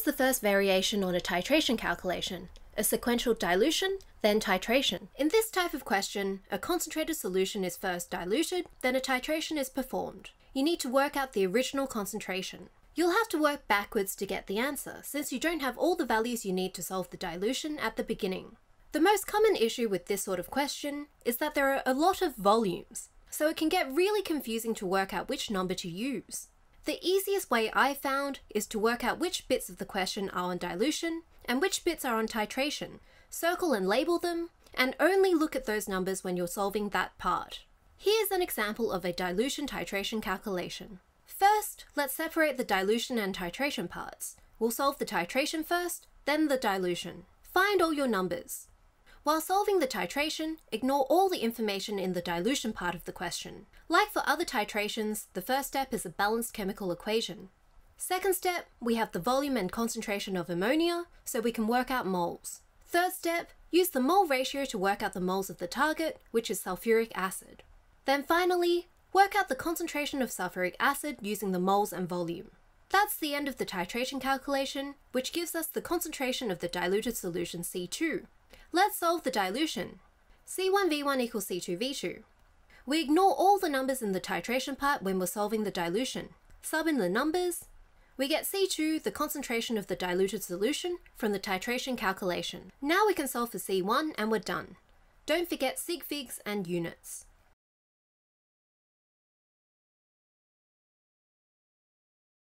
the first variation on a titration calculation? A sequential dilution, then titration. In this type of question, a concentrated solution is first diluted, then a titration is performed. You need to work out the original concentration. You'll have to work backwards to get the answer, since you don't have all the values you need to solve the dilution at the beginning. The most common issue with this sort of question is that there are a lot of volumes, so it can get really confusing to work out which number to use. The easiest way I found is to work out which bits of the question are on dilution and which bits are on titration, circle and label them, and only look at those numbers when you're solving that part. Here's an example of a dilution-titration calculation. First, let's separate the dilution and titration parts. We'll solve the titration first, then the dilution. Find all your numbers. While solving the titration, ignore all the information in the dilution part of the question. Like for other titrations, the first step is a balanced chemical equation. Second step, we have the volume and concentration of ammonia, so we can work out moles. Third step, use the mole ratio to work out the moles of the target, which is sulfuric acid. Then finally, work out the concentration of sulfuric acid using the moles and volume. That's the end of the titration calculation, which gives us the concentration of the diluted solution C2. Let's solve the dilution. C1V1 equals C2V2. We ignore all the numbers in the titration part when we're solving the dilution. Sub in the numbers. We get C2, the concentration of the diluted solution, from the titration calculation. Now we can solve for C1 and we're done. Don't forget sig figs and units.